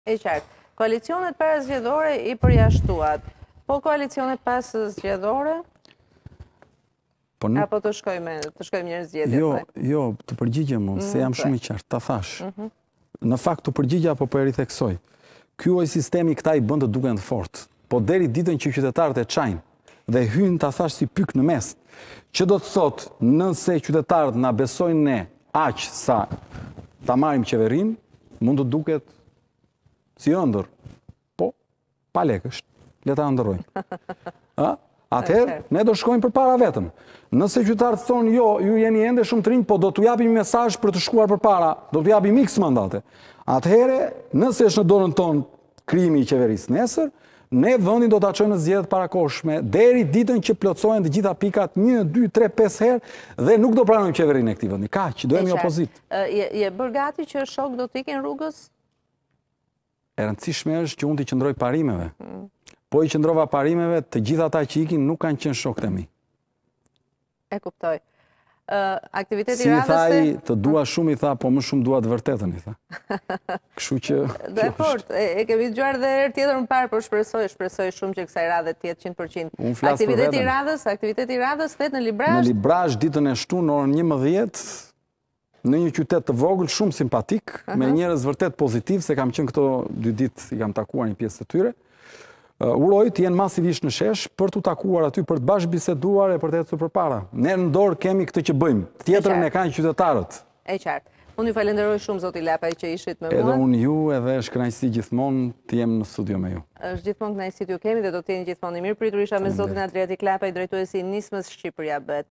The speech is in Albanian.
E qartë. Koalicionet parazgjedhore i përjashtuat. Po koalicionet pas zgjedhore? Apo të shkojmë njërë zgjedhje? Jo, të përgjigjem unë, se jam shumë i qartë, ta thash. Në fakt të përgjigja apo për e ritheksoj. Ky oj sistemi këta i bëndë duken të fort. Po deri ditën që qytetarët e qajnë dhe hynë ta thash si pyk në mes, që do të thot nëse qytetarët na besojnë ne aq sa ta marrim qeverin, mund të duket si ëndër. Po, pa lekësht, le ta ndërrojmë. Atëherë, ne do shkojmë për para vetëm. Nëse qytetarët thonë, jo, ju jeni ende shumë të rinj, po do t'u japim mesazh për të shkuar për para, do t'u japim x mandate. Atëherë, nëse është në dorën tonë krijimi i qeverisë nesër, ne vendin do ta çojmë në zgjedhjet parakohshme deri ditën që plotësohen të gjitha pikat 1, 2, 3, 5 herë dhe nuk do pranojmë qeverinë e këtij vendi. Kaq, do jemi opozitë. Je bërë gati që shok do të ikin rrugës? E rëndësishme është që unë t'i qëndroj parimeve. Po i qëndrova parimeve, të gjitha ata që ikin nuk kanë qenë shokët e mi. E kuptoj. Aktiviteti si radhës... Si i thaj, të dua shumë, i tha, po më shumë dua të vërtetën, i tha. Kështu që... Dhe fort, e kemi dëgjuar dhe herë tjetër më parë, por shpresoj shumë që kësaj radhe të jetë 100%. Unë flas për veten. Aktiviteti radhës thet në Librazh? Në Librazh ditën e shtunë në orën 11, në një qytet të vogël, shumë simpatik, me njerëz vërtet pozitiv, se kam qenë këto 2 ditë, i kam takuar një pjesë të tyre. Uroj të jenë masivisht në shesh për të takuar aty, për të bashkë biseduar e për të ecur përpara. Ne në dorë kemi këtë që bëjmë. Tjetrën e kanë qytetarët. E qartë. Unë ju falenderoj shumë, zoti Lapaj, që ishit me mua. Edhe unë ju, edhe është kënaqësi gjithmonë të jem në studio me ju. Është gjithmonë kënaqësi t'ju kemi dhe do të jeni gjithmonë i mirë pritur. Isha me zotin Adriatik Lapaj, drejtuesi i Nismës Shqipëria Bet.